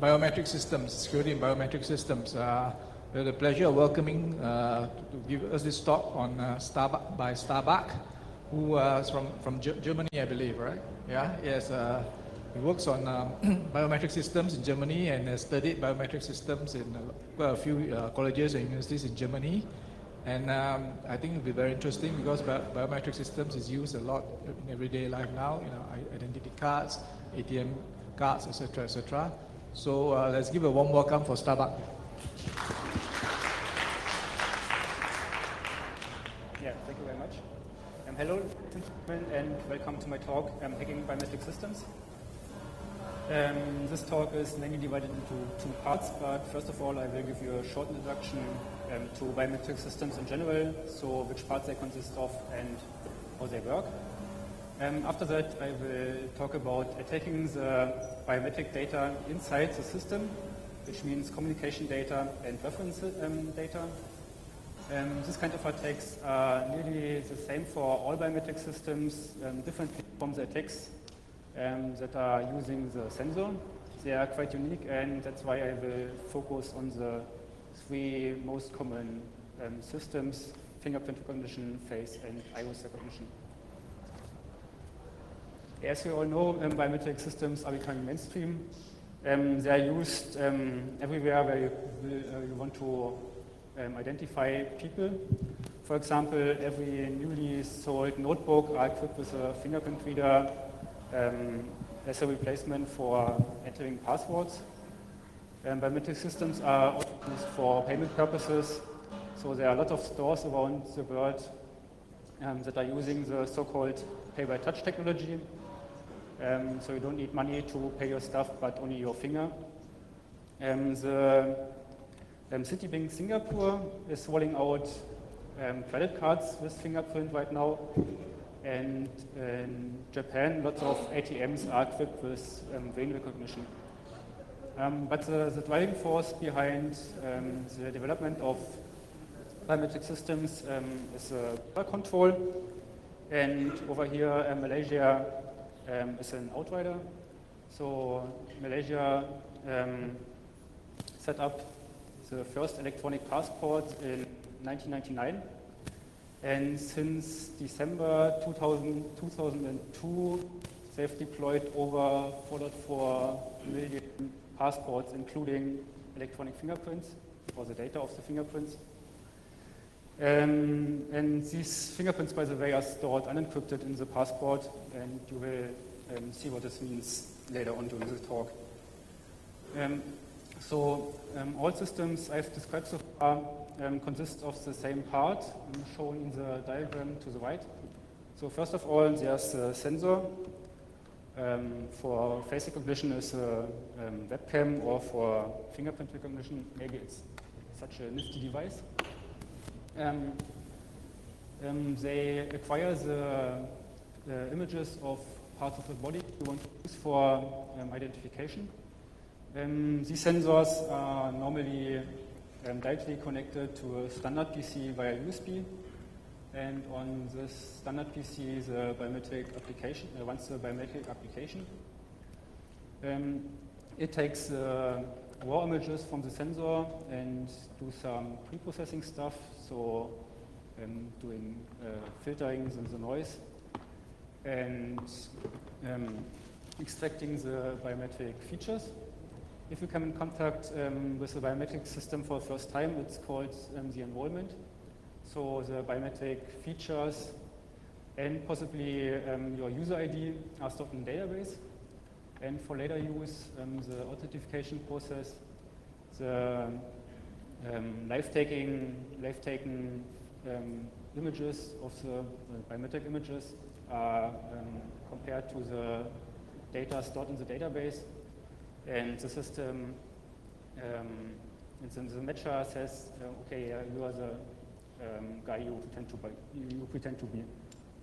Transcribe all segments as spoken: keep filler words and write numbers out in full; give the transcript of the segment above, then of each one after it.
biometric systems, security and biometric systems. Uh, we have the pleasure of welcoming uh, to give us this talk on uh, Starbuck, by Starbuck, who uh, is from, from G Germany, I believe, right? Yeah, yes. Uh, he works on um, biometric systems in Germany and has studied biometric systems in quite a few uh, colleges and universities in Germany. And um, I think it'll be very interesting because bi biometric systems is used a lot in everyday life now, you know, identity cards, A T M cards, et cetera, et cetera. So uh, let's give a warm welcome for Starbuck. Yeah, thank you very much. Um, hello, gentlemen, and welcome to my talk, um, Hacking Biometric Systems. Um, this talk is mainly divided into two parts, but first of all, I will give you a short introduction um, to biometric systems in general, so which parts they consist of and how they work. Um, after that, I will talk about attacking the biometric data inside the system, which means communication data and reference um, data. Um, this kind of attacks are nearly the same for all biometric systems, um, different from the attacks um, that are using the sensor. They are quite unique, and that's why I will focus on the three most common um, systems: fingerprint recognition, face, and iris recognition. As you all know, um, biometric systems are becoming mainstream. Um, they are used um, everywhere where you, uh, you want to um, identify people. For example, every newly sold notebook are equipped with a fingerprint reader um, as a replacement for entering passwords. Um, biometric systems are also used for payment purposes. So there are a lot of stores around the world um, that are using the so-called pay-by-touch technology. Um, so you don't need money to pay your stuff, but only your finger. Um, the um, Citibank Singapore is rolling out um, credit cards with fingerprint right now. And in Japan, lots of A T Ms are equipped with um, vein recognition. Um, but the, the driving force behind um, the development of biometric systems um, is uh, border control. And over here, uh, Malaysia Um, is an outrider. So Malaysia um, set up the first electronic passport in nineteen ninety-nine. And since December two thousand, two thousand two, they've deployed over four point four million passports, including electronic fingerprints, or the data of the fingerprints. Um, and these fingerprints, by the way, are stored unencrypted in the passport, and you will um, see what this means later on during the talk. Um, so um, all systems I've described so far um, consist of the same part, um, shown in the diagram to the right. So first of all, there's a sensor. Um, for face recognition is a um, webcam, or for fingerprint recognition, maybe it's such a nifty device. Um, um, they acquire the, the images of parts of the body you want to use for um, identification. Um, these sensors are normally um, directly connected to a standard P C via U S B, and on this standard P C, the biometric application uh, runs the biometric application. Um, it takes uh, raw images from the sensor and do some pre-processing stuff, so um, doing uh, filtering the, the noise and um, extracting the biometric features. If you come in contact um, with the biometric system for the first time, it's called um, the enrollment. So the biometric features and possibly um, your user I D are stored in a database. And for later use, um, the authentication process, the um, live-taking, live-taken um, images of the uh, biometric images are um, compared to the data stored in the database. And the system, um, and the matcher says, uh, okay, uh, you are the um, guy you pretend to, buy, you pretend to be.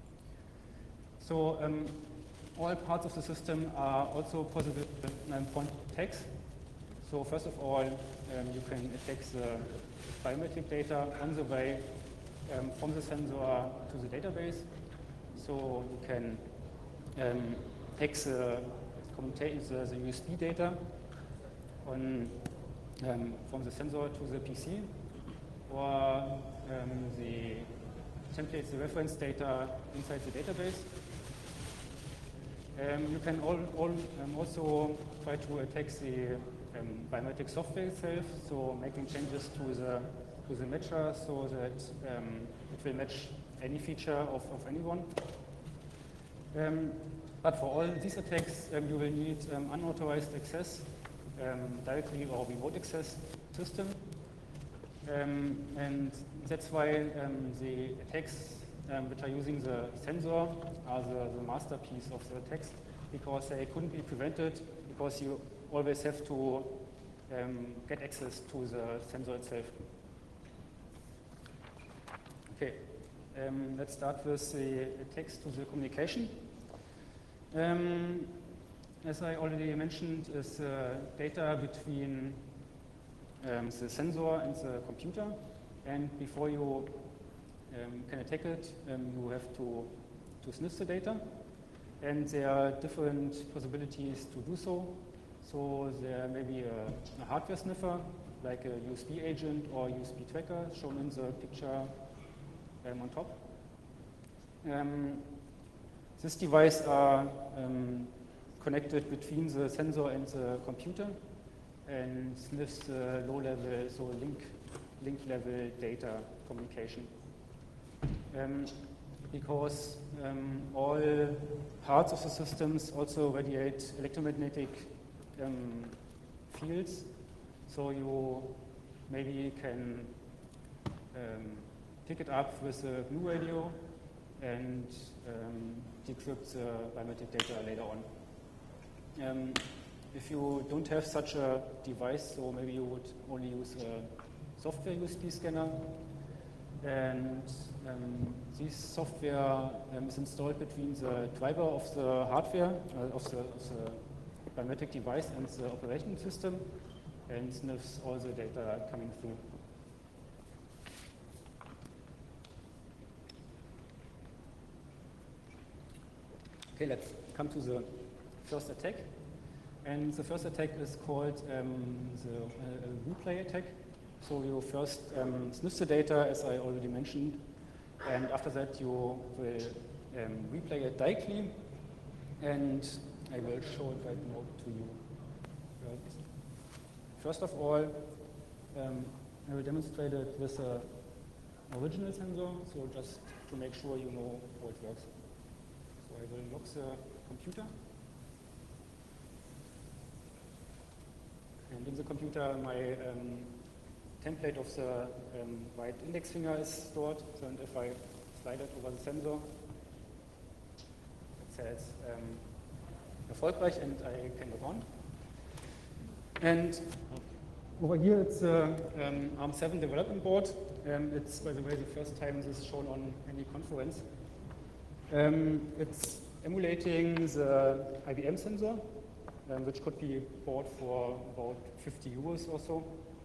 So um, all parts of the system are also possible um, point attacks. So first of all, um, you can attack the biometric data on the way um, from the sensor to the database. So you can um, hack the, the, the U S B data on um, from the sensor to the P C, or um, the templates, the reference data inside the database. Um, you can all, all, um, also try to attack the um, biometric software itself, so making changes to the to the matcher so that um, it will match any feature of, of anyone. Um, but for all these attacks, um, you will need um, unauthorized access, um, directly or remote access system. Um, and that's why um, the attacks um, which are using the sensor are the, the masterpiece of the attacks, because they couldn't be prevented, because you always have to um, get access to the sensor itself. Okay, um, let's start with the attacks to the communication. Um, as I already mentioned, is uh, data between um, the sensor and the computer, and before you um, can attack it, um, you have to, to sniff the data, and there are different possibilities to do so. So there may be a, a hardware sniffer, like a U S B agent or U S B tracker shown in the picture um, on top. Um, this device are um, connected between the sensor and the computer and sniffs the low-level, so link, link level data communication. Um, because um, all parts of the systems also radiate electromagnetic um, fields, so you maybe can um, pick it up with a Blue radio and um, decrypt the biometric data later on. Um, if you don't have such a device, so maybe you would only use a software U S B scanner, and um, this software um, is installed between the driver of the hardware, uh, of, the, of the biometric device and the operating system, and sniffs all the data coming through. Okay, let's come to the first attack. And the first attack is called um, the uh, replay attack. So you first um, sniff the data, as I already mentioned, and after that you will um, replay it directly, and I will show it right now to you. Right. First of all, um, I will demonstrate it with an original sensor, so just to make sure you know how it works. So I will lock the computer. And in the computer, my um, template of the um, right index finger is stored. So, and if I slide it over the sensor, it says um, erfolgreich, and I can go on. And over here, it's a um, ARM seven development board. Um, it's, by the way, the first time this is shown on any conference. Um, it's emulating the I B M sensor, um, which could be bought for about fifty euros or so.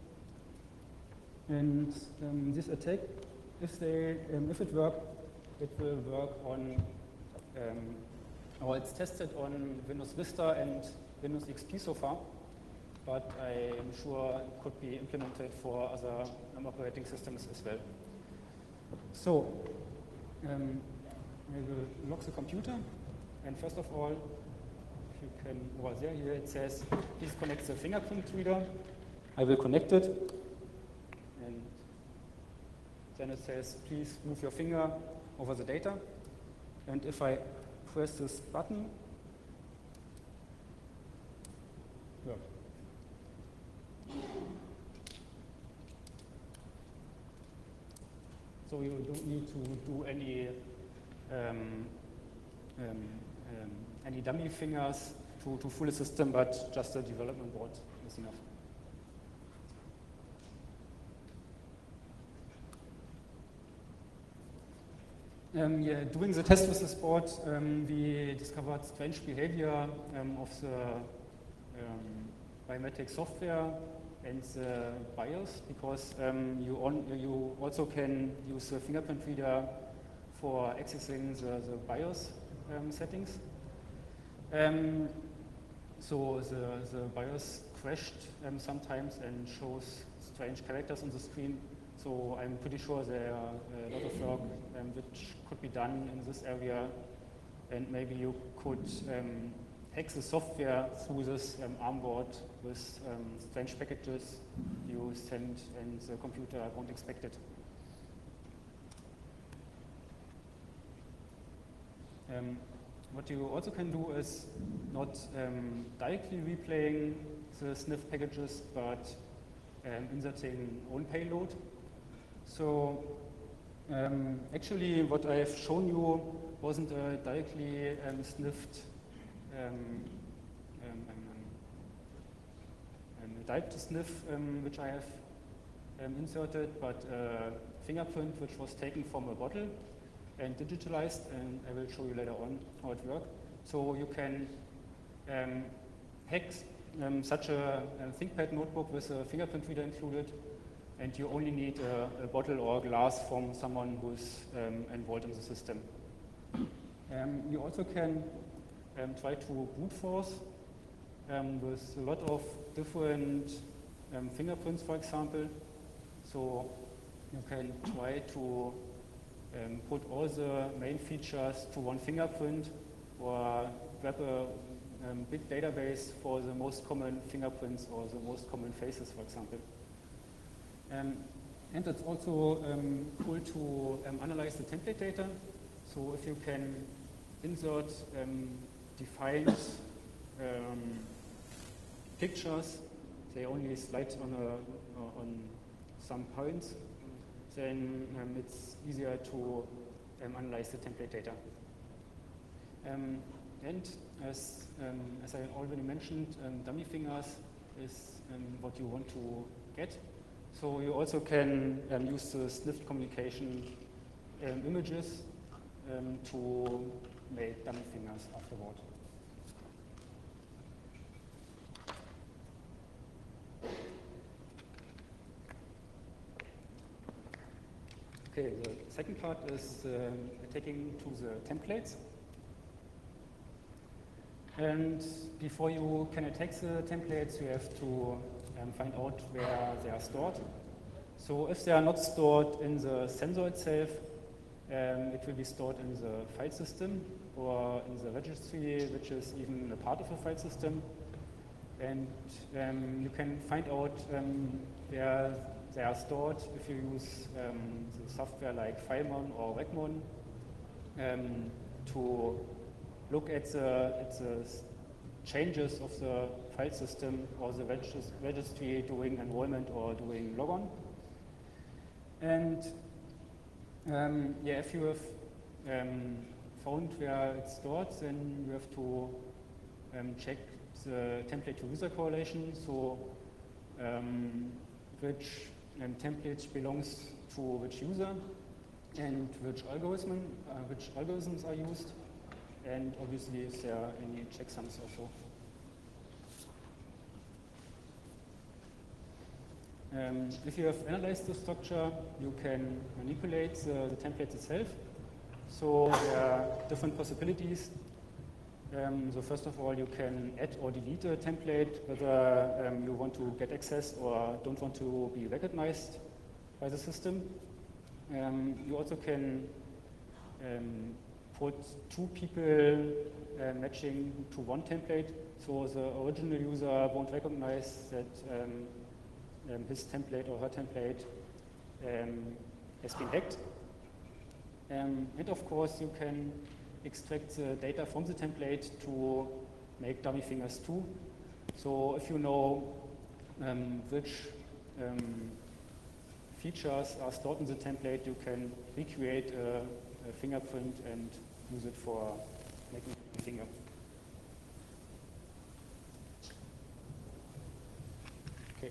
And um, this attack, if they, um, if it works, it will work on, um, or it's tested on Windows Vista and Windows X P so far, but I'm sure it could be implemented for other um, operating systems as well. So, um, I will lock the computer, and first of all, if you can, over there, here it says, please connect the fingerprint reader. I will connect it, and then it says, please move your finger over the data, and if I press this button, yeah. So you don't need to do any um, um, um, any dummy fingers to, to fool the system, but just the development board is enough. Um, yeah, doing the test with this board, um, we discovered strange behavior um, of the um, biometric software and the BIOS, because um, you, on, you also can use the fingerprint reader for accessing the, the BIOS um, settings. Um, so the, the BIOS crashed um, sometimes and shows strange characters on the screen. So I'm pretty sure there are a lot of work um, which could be done in this area, and maybe you could um, hack the software through this um, ARM board with um, strange packages you send and the computer won't expect it. Um, what you also can do is not um, directly replaying the sniff packages, but um, inserting own payload. So um, actually what I've shown you wasn't a directly um, sniffed um, um, um, um, a direct sniff um, which I have um, inserted, but a fingerprint which was taken from a bottle and digitalized, and I will show you later on how it works. So you can um, hack um, such a, a ThinkPad notebook with a fingerprint reader included, and you only need a, a bottle or a glass from someone who's um, involved in the system. Um, you also can um, try to brute force um, with a lot of different um, fingerprints, for example. So you can try to um, put all the main features to one fingerprint, or grab a um, big database for the most common fingerprints or the most common faces, for example. Um, and it's also um, cool to um, analyze the template data. So if you can insert um, defined um, pictures, they only slide on, a, on some points, then um, it's easier to um, analyze the template data. Um, and as, um, as I already mentioned, um, dummy fingers is um, what you want to get. So you also can um, use the sniffed communication um, images um, to make dummy fingers afterward. Okay, the second part is um, attacking to the templates. And before you can attack the templates, you have to um, find out where they are stored. So if they are not stored in the sensor itself, um, it will be stored in the file system or in the registry, which is even a part of the file system. And um, you can find out um, where they are stored if you use um, the software like FileMon or Wacmon um, to look at the, at the changes of the file system or the regis registry doing enrollment or doing logon. And um, yeah, if you have um, found where it's stored, then you have to um, check the template to user correlation. So um, which um, template belongs to which user and which algorithm, uh, which algorithms are used, and obviously if there are any checksums also. Um, if you have analyzed the structure, you can manipulate the, the template itself. So there are different possibilities. Um, so first of all, you can add or delete a template, whether um, you want to get access or don't want to be recognized by the system. Um, you also can um, put two people uh, matching to one template, so the original user won't recognize that um, um, his template or her template um, has been hacked. Um, and of course, you can extract the data from the template to make dummy fingers too. So if you know um, which um, features are stored in the template, you can recreate a, a fingerprint and use it for making a finger. Okay.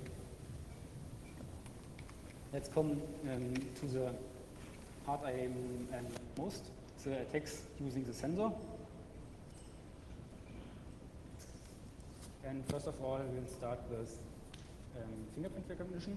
Let's come um, to the part I am um, most. The attacks using the sensor. And first of all, we'll start with um, fingerprint recognition.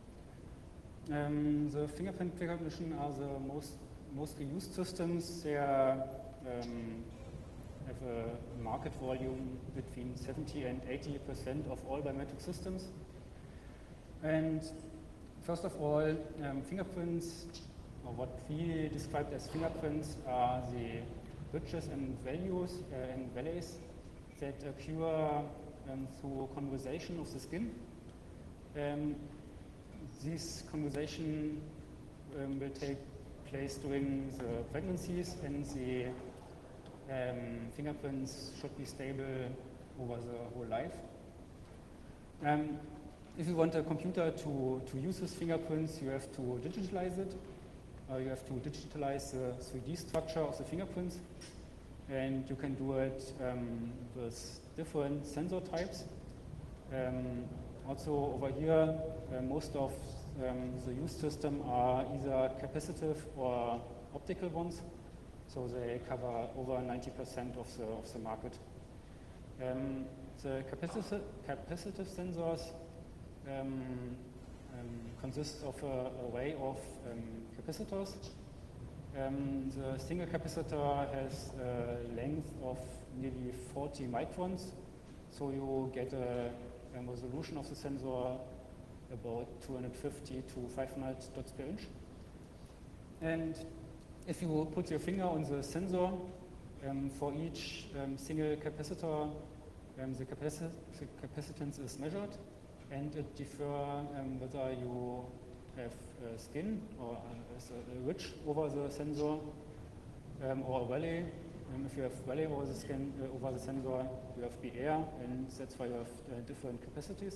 Um, the fingerprint recognition are the most mostly used systems. They are um, have a market volume between seventy and eighty percent of all biometric systems. And first of all, um, fingerprints, or what we described as fingerprints, are the bridges and values uh, and valleys that occur um, through conversation of the skin. Um, this conversation um, will take place during the pregnancies, and the um, fingerprints should be stable over the whole life. Um, if you want a computer to, to use these fingerprints, you have to digitalize it. Uh, you have to digitalize the three D structure of the fingerprints, and you can do it um, with different sensor types. Um, also over here, uh, most of um, the used system are either capacitive or optical ones, so they cover over ninety percent of the, of the market. Um, the capacitive, capacitive sensors um, um, consist of a array of um, capacitors. Um, the single capacitor has a length of nearly forty microns, so you get a, a resolution of the sensor about two hundred fifty to five hundred dots per inch. And if you put your finger on the sensor, um, for each um, single capacitor, um, the, capaci the capacitance is measured, and it differs um, whether you have uh, skin or uh, a ridge over the sensor um, or a valley. Um, if you have valley over the skin, uh, over the sensor, you have the air, and that's why you have uh, different capacities.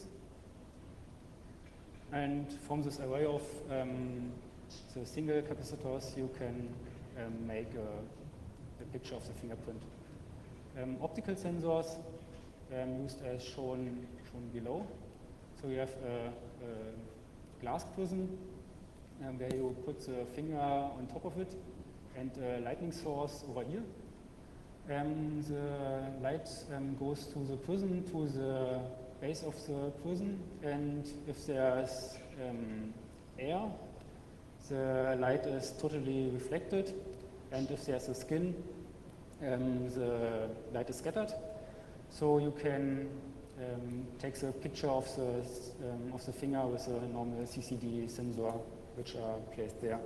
And from this array of um, the single capacitors, you can um, make a, a picture of the fingerprint. Um, optical sensors um, used as shown shown below. So you have a, a glass prism um, where you put the finger on top of it, and a lightning source over here. Um, the light um, goes to the prism, to the base of the prism, and if there's um, air, the light is totally reflected, and if there's a skin, um, the light is scattered. So you can um, take the picture of the, um, of the finger with a normal C C D sensor, which are placed there.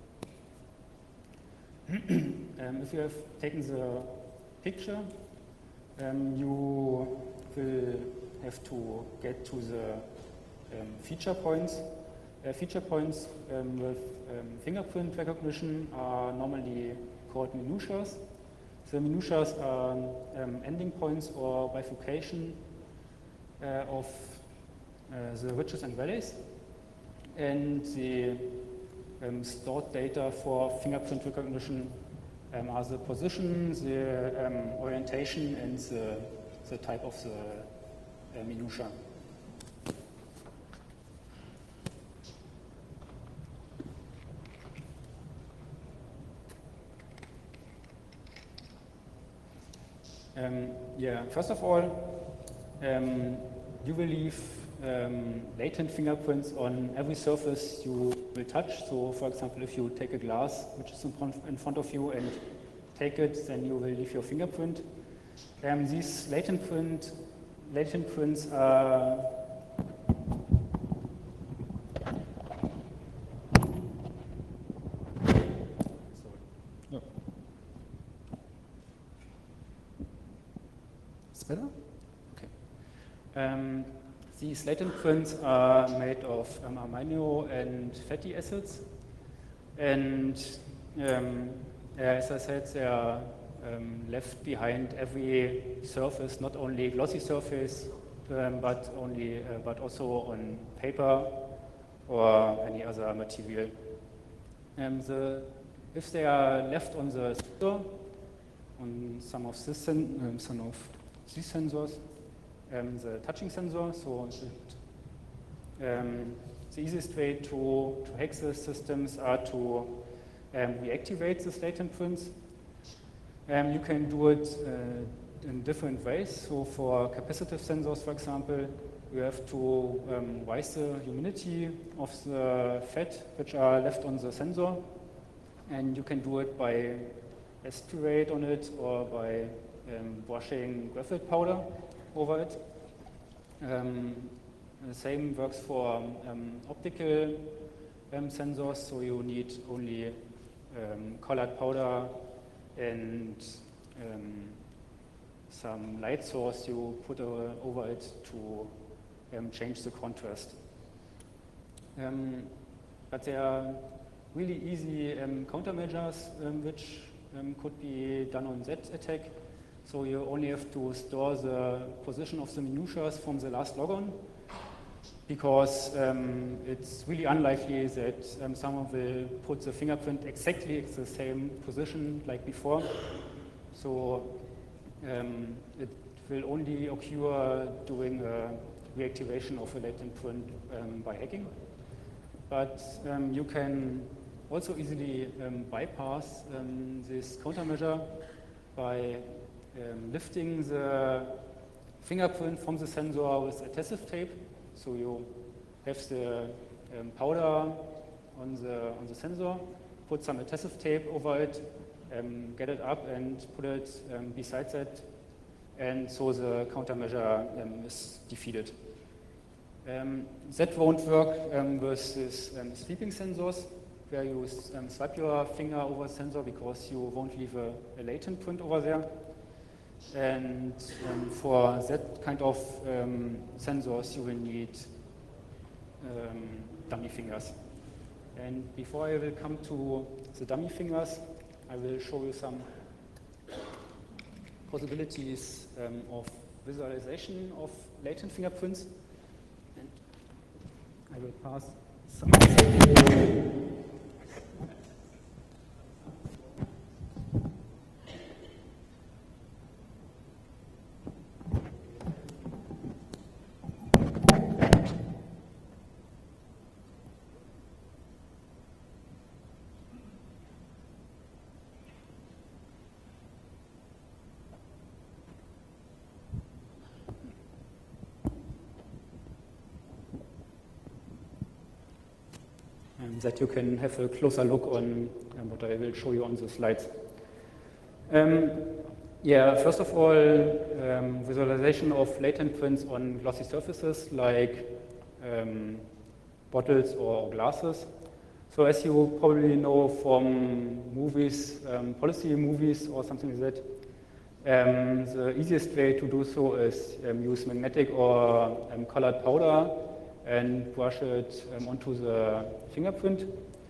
um, if you have taken the picture, um, you will have to get to the um, feature points. Uh, feature points um, with um, fingerprint recognition are normally called minutiae. The minutiae are um, ending points or bifurcation uh, of uh, the ridges and valleys, and the um, stored data for fingerprint recognition um, are the position, the um, orientation, and the, the type of the uh, minutiae. Um, yeah, first of all, um, you will leave um, latent fingerprints on every surface you will touch. So, for example, if you take a glass which is in front, in front of you and take it, then you will leave your fingerprint. Um, these latent, print, latent prints are better? Okay. Um, these latent prints are made of um, amino and fatty acids, and um, as I said, they are um, left behind every surface, not only glossy surface, um, but only, uh, but also on paper or any other material. Um, the, if they are left on the sensor, on some of this, um, some of these sensors, um, the touching sensor, so it, um, the easiest way to, to hack the systems are to um, reactivate the latent prints. Um, you can do it uh, in different ways. So for capacitive sensors, for example, you have to um, rise the humidity of the fat which are left on the sensor, and you can do it by aspirate on it or by um, washing graphite powder over it. Um, the same works for um, optical um, sensors, so you need only um, colored powder and um, some light source you put uh, over it to um, change the contrast. Um, but there are really easy um, countermeasures um, which um, could be done on that attack. So you only have to store the position of the minutiae from the last logon, because um, it's really unlikely that um, someone will put the fingerprint exactly at the same position like before. So um, it will only occur during a reactivation of a latent print um, by hacking. But um, you can also easily um, bypass um, this countermeasure by um, lifting the fingerprint from the sensor with adhesive tape. So you have the um, powder on the, on the sensor, put some adhesive tape over it, um, get it up and put it um, beside that, and so the countermeasure um, is defeated. Um, that won't work um, with these um, sweeping sensors, where you um, swipe your finger over the sensor because you won't leave a, a latent print over there. And um, for that kind of um, sensors, you will need um, dummy fingers. And before I will come to the dummy fingers, I will show you some possibilities um, of visualization of latent fingerprints. And I will pass some. That you can have a closer look on um, what I will show you on the slides. Um, yeah, first of all, um, visualization of latent prints on glossy surfaces like um, bottles or glasses. So as you probably know from movies, um, policy movies or something like that, um, the easiest way to do so is um, use magnetic or um, colored powder and brush it um, onto the fingerprint.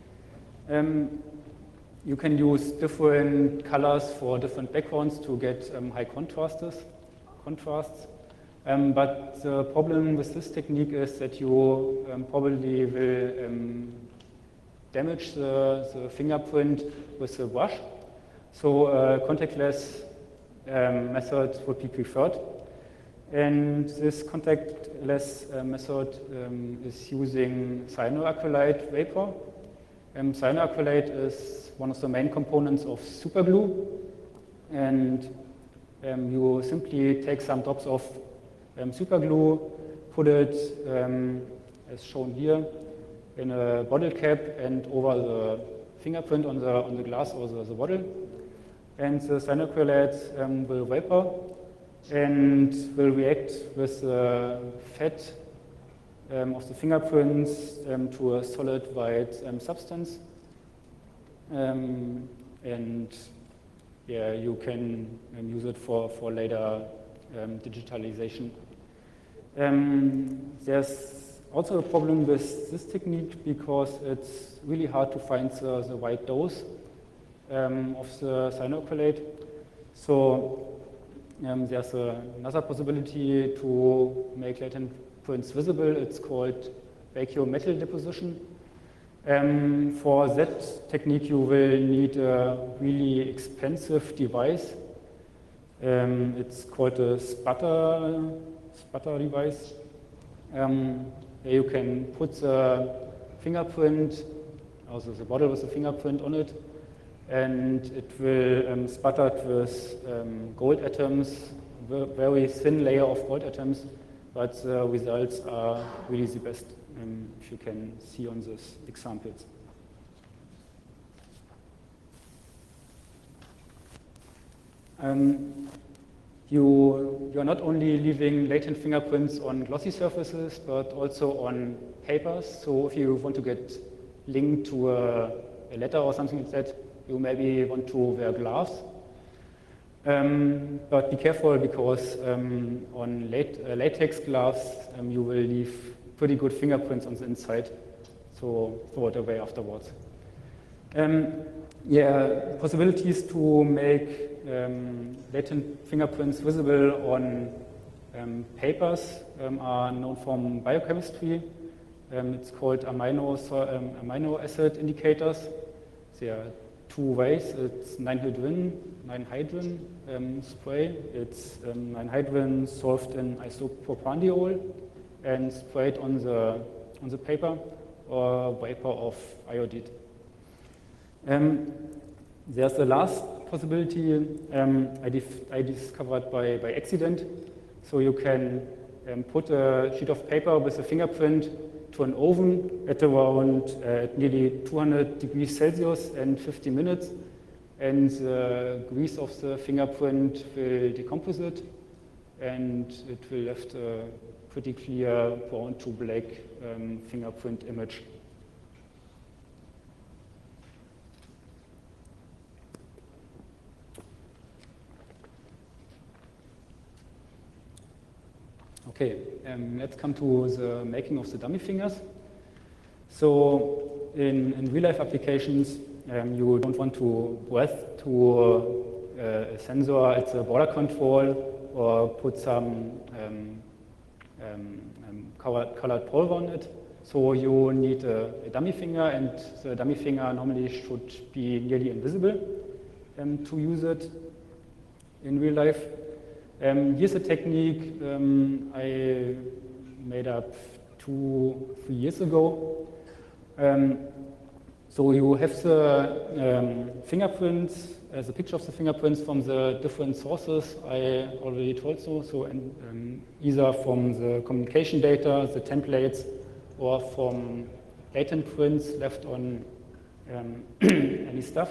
Um, you can use different colors for different backgrounds to get um, high contrasts. contrasts. Um, but the problem with this technique is that you um, probably will um, damage the, the fingerprint with the brush. So uh, contactless um, method would be preferred. And this contactless uh, method um, is using cyanoacrylate vapor. Um, cyanoacrylate is one of the main components of superglue. And um, you simply take some drops of um, superglue, put it, um, as shown here, in a bottle cap and over the fingerprint on the, on the glass or the, the bottle. And the cyanoacrylate um, will vapor and will react with the fat um, of the fingerprints um, to a solid white um, substance. Um, and yeah, you can um, use it for, for later um, digitalization. Um, there's also a problem with this technique because it's really hard to find the, the right dose um, of the cyanoacrylate. So Um, there's a, another possibility to make latent prints visible. It's called vacuum metal deposition. Um, for that technique, you will need a really expensive device. Um, it's called a sputter, sputter device. Um, you can put the fingerprint, also the bottle with the fingerprint on it, and it will um, sputter with um, gold atoms, very thin layer of gold atoms, but the results are really the best, um, if you can see on these examples. Um, you, you are not only leaving latent fingerprints on glossy surfaces, but also on papers. So if you want to get linked to a, a letter or something like that, you maybe want to wear gloves. Um, but be careful, because um, on late, uh, latex gloves, um, you will leave pretty good fingerprints on the inside. So throw it away afterwards. Um, yeah, possibilities to make um, latent fingerprints visible on um, papers um, are known from biochemistry. Um, it's called amino, so, um, amino acid indicators. There are two ways. It's nine hydrin, nine hydrin um, spray. It's um, nine hydrin solved in isopropandiol and sprayed on the on the paper, or vapor of iodide. Um, there's the last possibility um, I, I discovered by, by accident. So you can um, put a sheet of paper with a fingerprint to an oven at around uh, nearly two hundred degrees Celsius and fifty minutes, and the grease of the fingerprint will decompose it, and it will left a pretty clear brown to black um, fingerprint image. Okay, um, let's come to the making of the dummy fingers. So in, in real-life applications, um, you don't want to breathe to uh, a sensor at the border control or put some um, um, um, colored, colored pulver on it. So you need a, a dummy finger, and the dummy finger normally should be nearly invisible um, to use it in real life. Um, here's a technique um, I made up two, three years ago. Um, so you have the um, fingerprints, uh, the picture of the fingerprints from the different sources I already told you. So and, um, either from the communication data, the templates, or from latent prints left on um, any stuff.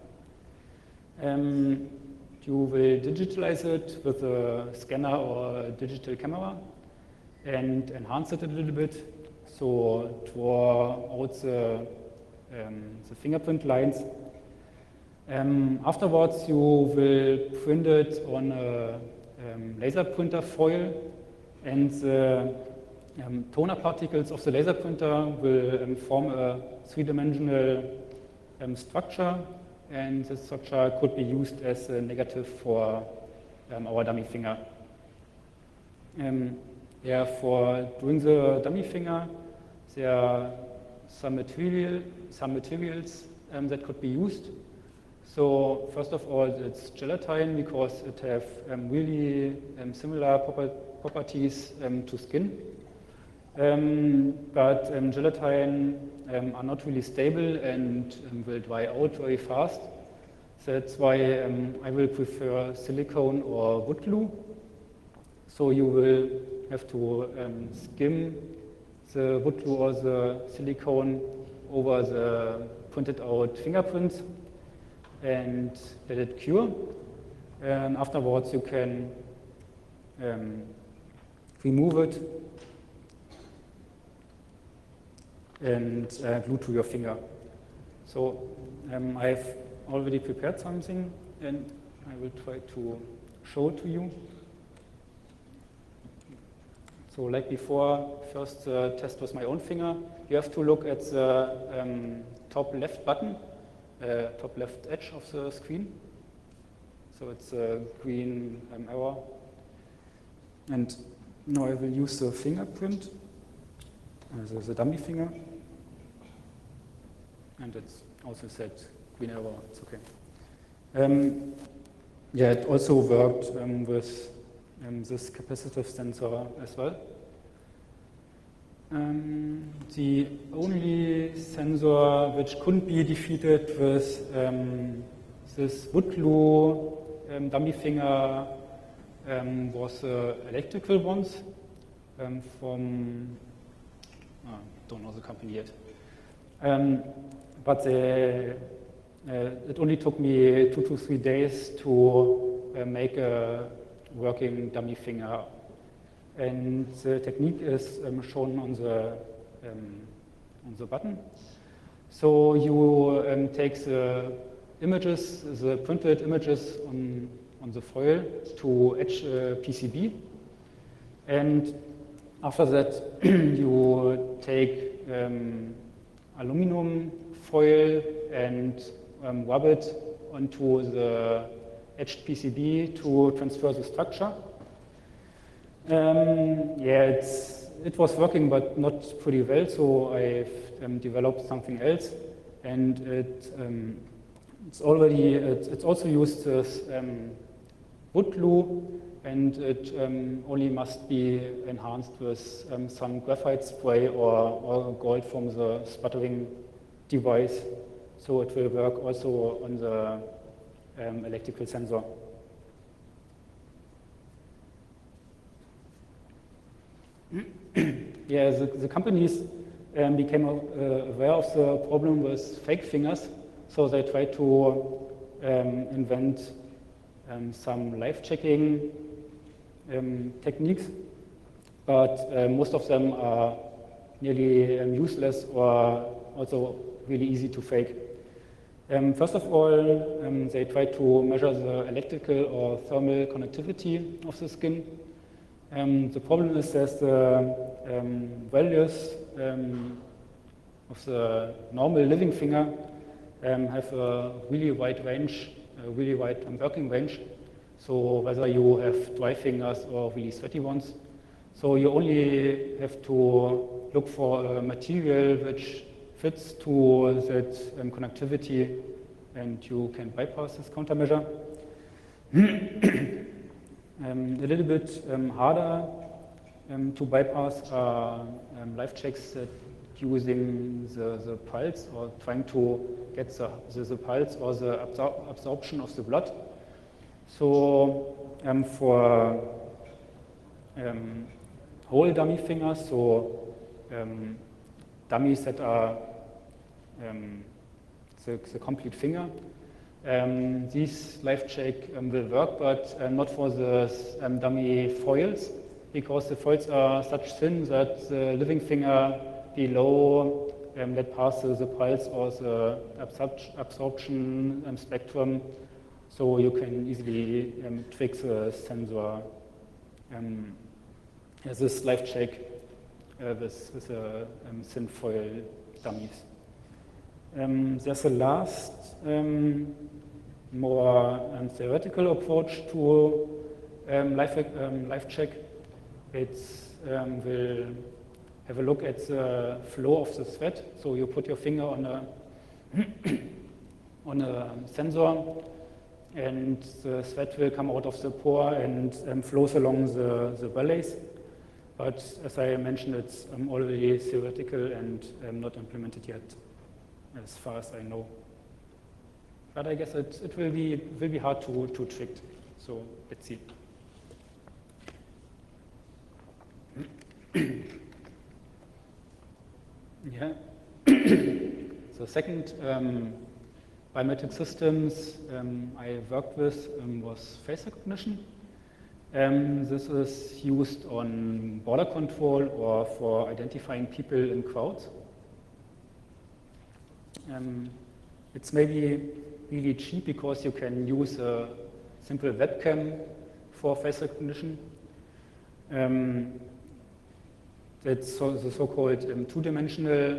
Um, You will digitalize it with a scanner or a digital camera and enhance it a little bit. So draw out the, um, the fingerprint lines. Um, afterwards, you will print it on a um, laser printer foil, and the um, toner particles of the laser printer will um, form a three-dimensional um, structure. And this structure could be used as a negative for um, our dummy finger. Um, yeah, for doing the dummy finger, there are some material, some materials um, that could be used. So first of all, it's gelatine, because it have um, really um, similar proper properties um, to skin. Um, but um, gelatine um, are not really stable and um, will dry out very fast. That's why um, I will prefer silicone or wood glue. So you will have to um, skim the wood glue or the silicone over the printed out fingerprints and let it cure. And afterwards you can um, remove it and uh, glue to your finger. So um, I've already prepared something, and I will try to show it to you. So like before, first uh, test with my own finger. You have to look at the um, top left button, uh, top left edge of the screen. So it's a green um, arrow. And now I will use the fingerprint, uh, the, the dummy finger. And it's also set green arrow, it's okay. Um, yeah, it also worked um, with um, this capacitive sensor as well. Um, the only sensor which couldn't be defeated with um, this wood glue um, dummy finger um, was uh, electrical ones um, from, oh, don't know the company yet. Um, but they, uh, it only took me two to three days to uh, make a working dummy finger. And the technique is um, shown on the, um, on the button. So you um, take the images, the printed images on, on the foil to etch a P C B. And after that, you take um, aluminum foil and um, rub it onto the etched P C B to transfer the structure. Um, yeah, it's, it was working, but not pretty well, so I've um, developed something else. And it, um, it's already, it, it's also used as um, wood glue, and it um, only must be enhanced with um, some graphite spray or, or gold from the sputtering device. So it will work also on the um, electrical sensor. Yeah, the, the companies um, became uh, aware of the problem with fake fingers, so they tried to um, invent um, some live checking um, techniques, but uh, most of them are nearly um, useless or also really easy to fake. Um, first of all, um, they try to measure the electrical or thermal conductivity of the skin. Um, the problem is that the um, values um, of the normal living finger um, have a really wide range, a really wide um, working range. So whether you have dry fingers or really sweaty ones. So you only have to look for a material which fits to that um, conductivity, and you can bypass this countermeasure. um, a little bit um, harder um, to bypass are um, live checks that using the, the pulse or trying to get the, the, the pulse or the absor absorption of the blood. So um, for um, whole dummy fingers, so um, dummies that are um, the, the complete finger, um, these live check um, will work, but uh, not for the um, dummy foils, because the foils are such thin that the living finger below um, that passes the pulse or the absorb absorption um, spectrum, so you can easily um, trick the sensor. Um, as this live check uh, with, with a um, thin foil dummies. Um, there's a last um, more um, theoretical approach to um, live, um, live check. It um, will have a look at the flow of the sweat. So you put your finger on a on a sensor, and the sweat will come out of the pore and um, flows along the, the valleys. But as I mentioned, it's um, already theoretical and um, not implemented yet, as far as I know. But I guess it, it will be will be hard to, to trick. So let's see. Yeah. The second um, biometric systems um, I worked with um, was face recognition. Um, this is used on border control or for identifying people in crowds. Um, it's maybe really cheap because you can use a simple webcam for face recognition. Um, that's so, the so-called um, two-dimensional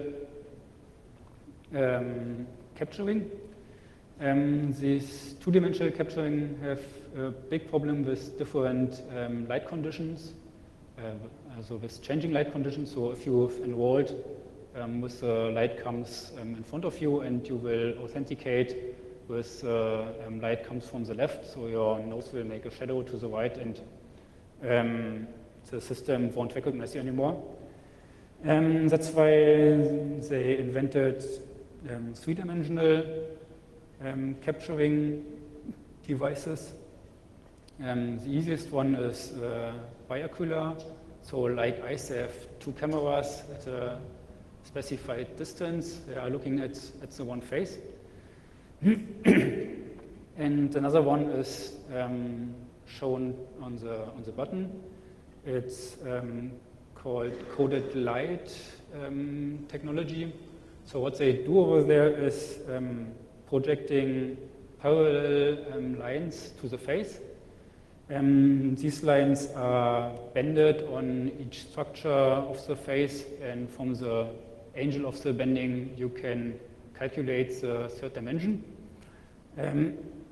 um, capturing. Um, this two-dimensional capturing have a big problem with different um, light conditions, uh, also with changing light conditions. So if you've enrolled um, with the light comes um, in front of you, and you will authenticate with uh, um, light comes from the left, so your nose will make a shadow to the right, and um, the system won't recognize you anymore. Um, that's why they invented um, three-dimensional Um, capturing devices. Um, the easiest one is uh, biocular. So like eyes, they have two cameras at a specified distance. They are looking at, at the one face. And another one is um, shown on the, on the button. It's um, called coded light um, technology. So what they do over there is um, projecting parallel um, lines to the face. Um, these lines are bended on each structure of the face, and from the angle of the bending you can calculate the third dimension. Um,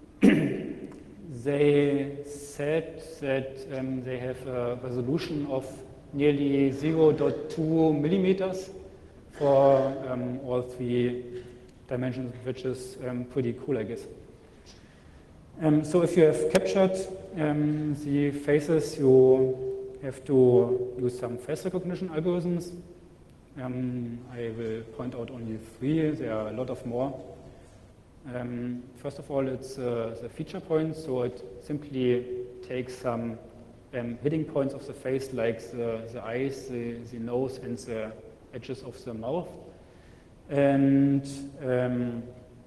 they said that um, they have a resolution of nearly zero point two millimeters for um, all three dimensions, which is um, pretty cool, I guess. Um, so if you have captured um, the faces, you have to use some face recognition algorithms. Um, I will point out only three. There are a lot of more. Um, first of all, it's uh, the feature points. So it simply takes some um, hitting points of the face, like the, the eyes, the, the nose, and the edges of the mouth. And um,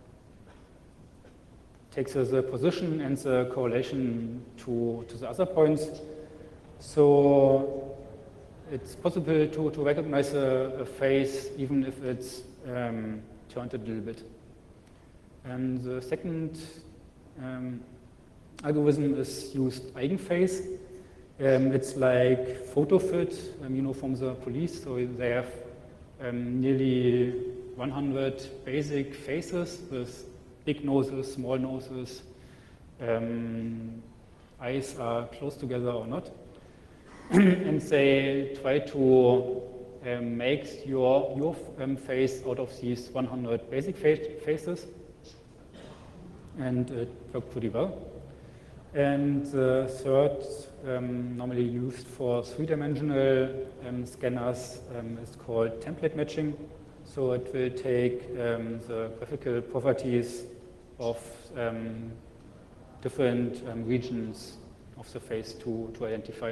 takes uh, the position and the correlation to, to the other points. So it's possible to, to recognize a, a face even if it's um, turned a little bit. And the second um, algorithm is used eigenface. Um, it's like PhotoFit, um, you know, from the police. So they have um, nearly one hundred basic faces with big noses, small noses, um, eyes are close together or not. And they try to um, make your, your um, face out of these one hundred basic fa faces. And it worked pretty well. And the third, um, normally used for three-dimensional um, scanners, um, is called template matching. So it will take um, the graphical properties of um, different um, regions of the face to, to identify.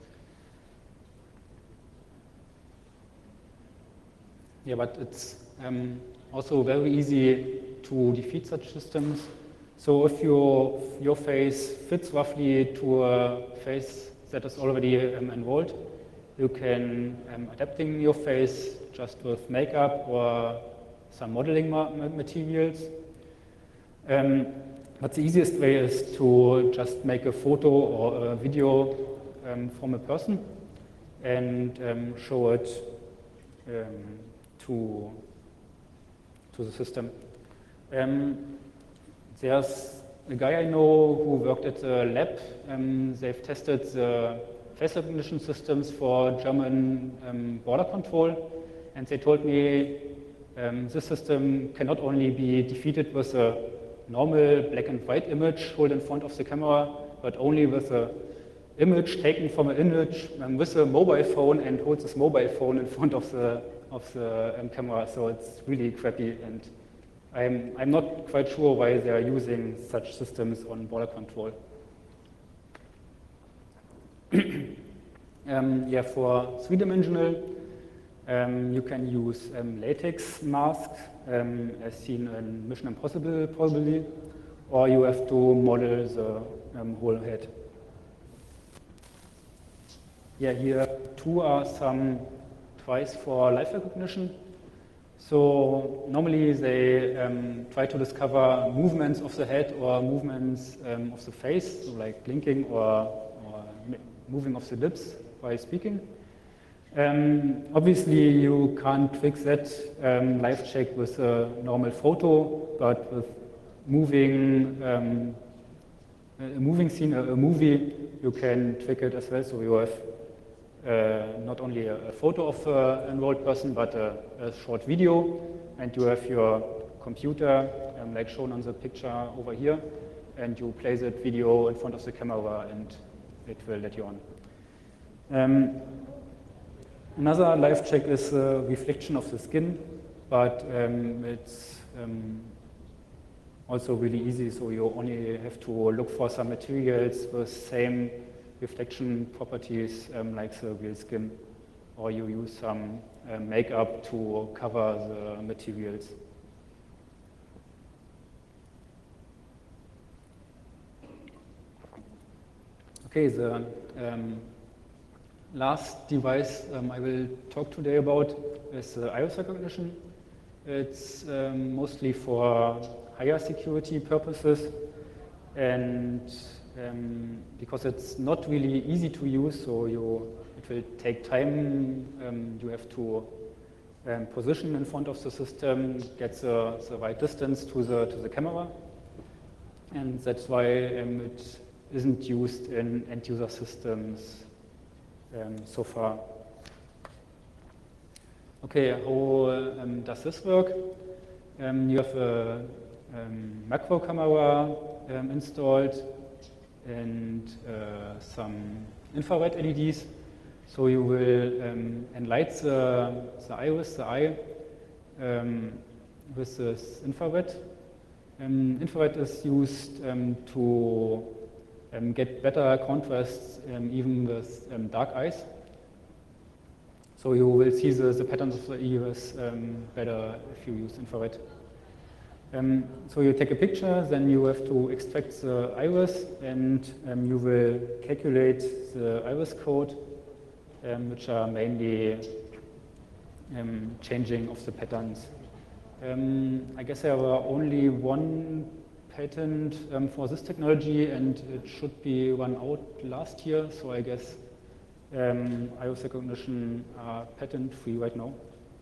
Yeah, but it's um, also very easy to defeat such systems. So if your, your face fits roughly to a face that is already um, enrolled, you can um, adapting your face just with makeup or some modeling ma materials. Um, but the easiest way is to just make a photo or a video um, from a person and um, show it um, to, to the system. Um, there's a guy I know who worked at the lab. Um, they've tested the face recognition systems for German um, border control, and they told me um, this system can not only be defeated with a normal black and white image held in front of the camera, but only with a image taken from an image um, with a mobile phone and holds this mobile phone in front of the of the um, camera. So it's really crappy, and I'm I'm not quite sure why they are using such systems on border control. um, yeah, for three-dimensional, um, you can use um, latex masks, um, as seen in Mission Impossible, probably, or you have to model the um, whole head. Yeah, here two are some tries for live recognition. So normally they um, try to discover movements of the head or movements um, of the face, so like blinking or, or moving of the lips by speaking. Um, obviously, you can't trick that um, live check with a normal photo, but with moving um, a moving scene, a, a movie, you can trick it as well. So you have uh, not only a, a photo of an enrolled person, but a, a short video, and you have your computer, um, like shown on the picture over here, and you play that video in front of the camera, and it will let you on. Um, Another live check is a reflection of the skin, but um, it's um, also really easy, so you only have to look for some materials with same reflection properties um, like the real skin, or you use some uh, makeup to cover the materials. Okay, the um, last device um, I will talk today about is uh, iris recognition. It's um, mostly for higher security purposes, and um, because it's not really easy to use, so you, it will take time. Um, you have to um, position in front of the system, get the, the right distance to the, to the camera, and that's why um, it isn't used in end-user systems um, so far. Okay, how um, does this work? Um, you have a um, macro camera um, installed and uh, some infrared L E Ds. So you will um, enlight the, the iris, the eye, um, with this infrared. Um, infrared is used um, to um, get better contrasts um, even with um, dark eyes. So you will see the, the patterns of the iris um, better if you use infrared. Um, so you take a picture, then you have to extract the iris, and um, you will calculate the iris code, um, which are mainly um, changing of the patterns. Um, I guess there were only one patent um, for this technology, and it should be run out last year, so I guess Um, iris recognition are patent-free right now.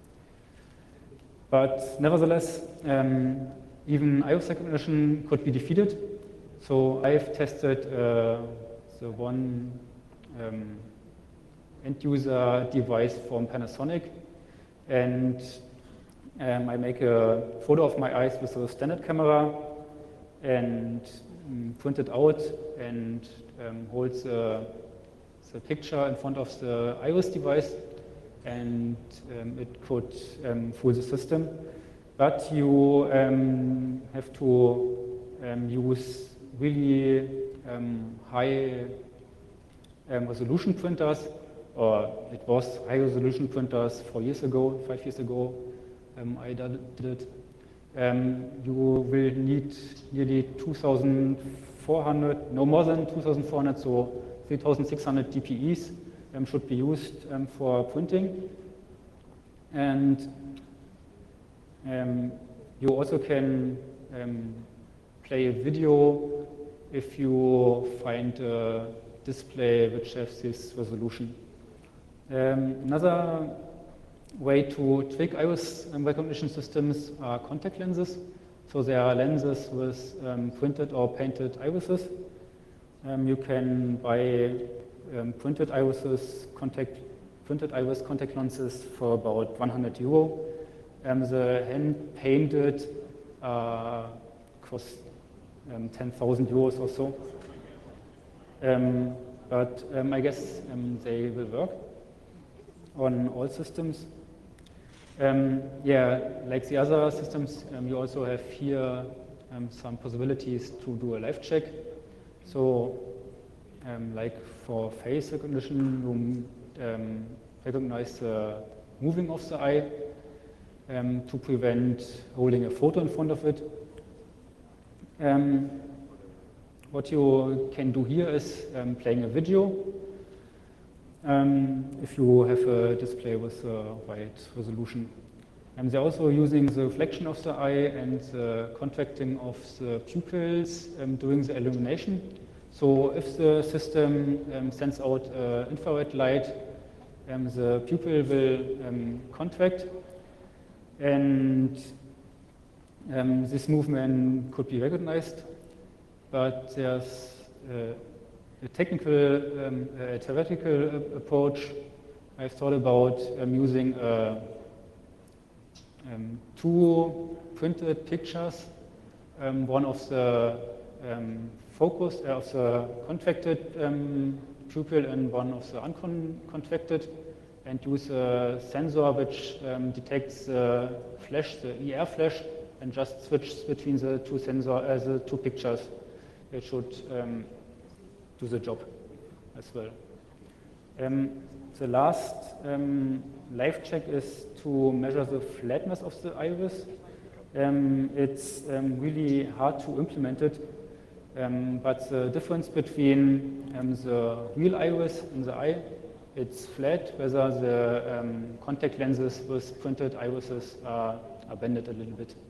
But nevertheless, um, even iris recognition could be defeated. So I've tested uh, the one um, end-user device from Panasonic, and um, I make a photo of my eyes with a standard camera and um, print it out and um, hold the the picture in front of the iris device, and um, it could um, fool the system. But you um, have to um, use really um, high um, resolution printers, or it was high resolution printers four years ago, five years ago, um, I did it. Um, you will need nearly two thousand four hundred, no more than two thousand four hundred, so three thousand six hundred D P Es um, should be used um, for printing. And um, you also can um, play a video if you find a display which has this resolution. Um, another way to trick iris um, recognition systems are contact lenses. So there are lenses with um, printed or painted irises. Um, you can buy um, printed irises, contact, printed iris contact lenses for about one hundred euro. Um, the hand-painted uh, cost um, ten thousand euros or so. Um, but um, I guess um, they will work on all systems. Um, yeah, like the other systems, um, you also have here um, some possibilities to do a live check. So, um, like for face recognition, you um, recognize the moving of the eye um, to prevent holding a photo in front of it. Um, what you can do here is um, playing a video. Um, if you have a display with a wide resolution. Um, they're also using the reflection of the eye and the contracting of the pupils um, during the illumination. So if the system um, sends out uh, infrared light, um, the pupil will um, contract, and um, this movement could be recognized, but there's uh, a technical, um, a theoretical approach. I've thought about um, using uh, um, two printed pictures, um, one of the um, focused, uh, of the contracted um, pupil and one of the uncontracted, and use a sensor which um, detects the flash, the E R flash, and just switch between the two sensor, uh, the two pictures. It should um, do the job as well. Um, the last um, live check is to measure the flatness of the iris. Um, it's um, really hard to implement it Um, but the difference between um, the real iris and the eye, it's flat, whether the um, contact lenses with printed irises are, are bended a little bit.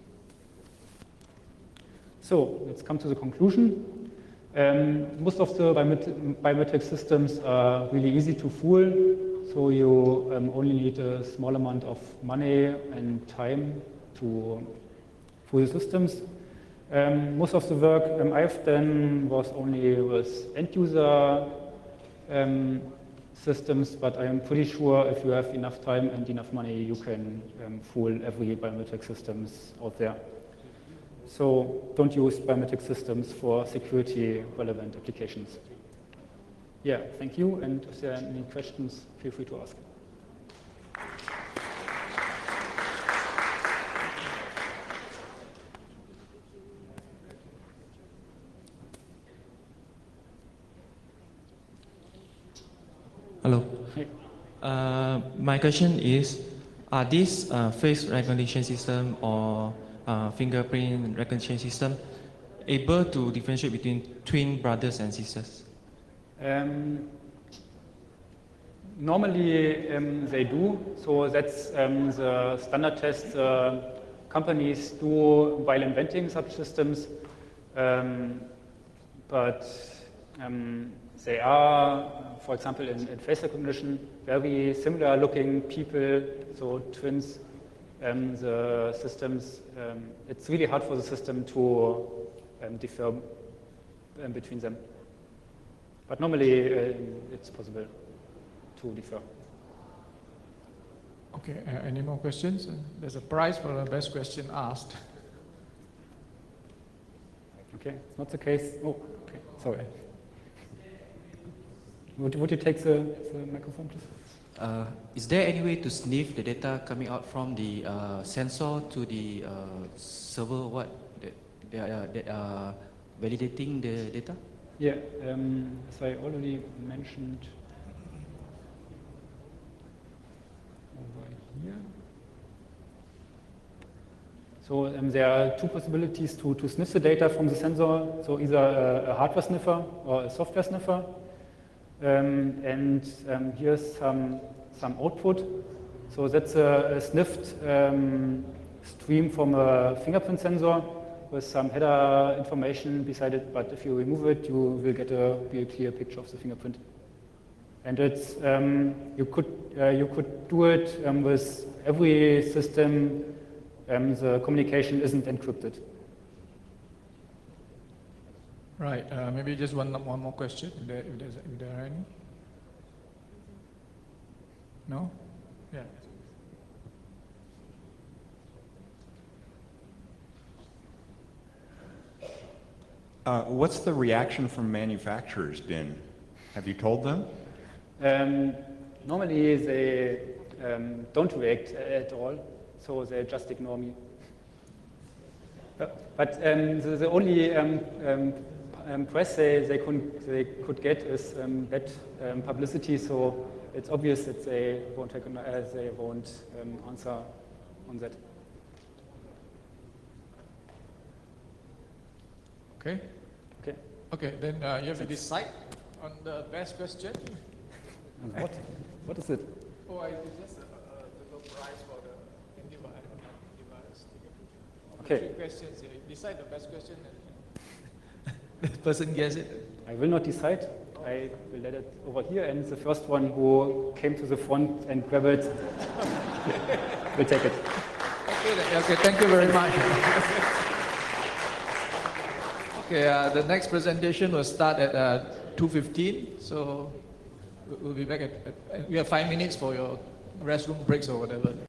So let's come to the conclusion. Um, most of the biomet biometric systems are really easy to fool, so you um, only need a small amount of money and time to fool the systems. Um, most of the work um, I've done was only with end-user um, systems, but I'm pretty sure if you have enough time and enough money, you can um, fool every biometric systems out there. So don't use biometric systems for security-relevant applications. Yeah, thank you, and if there are any questions, feel free to ask. Hello. Hey. Uh, my question is, are these uh, face recognition system or uh, fingerprint recognition system able to differentiate between twin brothers and sisters? Um, normally um, they do, so that's um, the standard test uh, companies do while inventing such systems, um, but um, they are, for example, in, in face recognition, very similar looking people, so twins. Um, the systems, um, it's really hard for the system to um, differ um, between them. But normally uh, it's possible to differ. Okay, uh, any more questions? Uh, there's a prize for the best question asked. Okay, not the case. Oh, okay, sorry. Would, would you take the, the microphone, please? Uh, is there any way to sniff the data coming out from the uh, sensor to the uh, server? What that they are, that are validating the data? Yeah, um, as I already mentioned over here. So um, there are two possibilities to, to sniff the data from the sensor. So either a, a hardware sniffer or a software sniffer. Um, and um, here's some, some output. So that's a, a sniffed um, stream from a fingerprint sensor with some header information beside it, but if you remove it, you will get a real clear picture of the fingerprint. And it's, um, you, could, uh, you could do it um, with every system. Um, the communication isn't encrypted. Right, uh, maybe just one, one more question, if there, if, there's, if there are any. No? Yeah. Uh, what's the reaction from manufacturers been? Have you told them? Um, normally they um, don't react at all, so they just ignore me. But, but um, the, the only um, um, um, press they, they, could, they could get is um, bad um, publicity, so it's obvious that they won't, uh, they won't um, answer on that. Okay. Okay. Okay, then uh, you have to decide on the best question. And what? What is it? Oh, I it's just a, a, a little prize for the device. device. Okay. Three questions. You decide the best question, and the person gets it. I will not decide. I will let it over here, and the first one who came to the front and grabbed it will take it. Okay, then. Okay. Thank you very much. Okay, uh, the next presentation will start at uh, two fifteen, so we'll be back at, at, we have five minutes for your restroom breaks or whatever.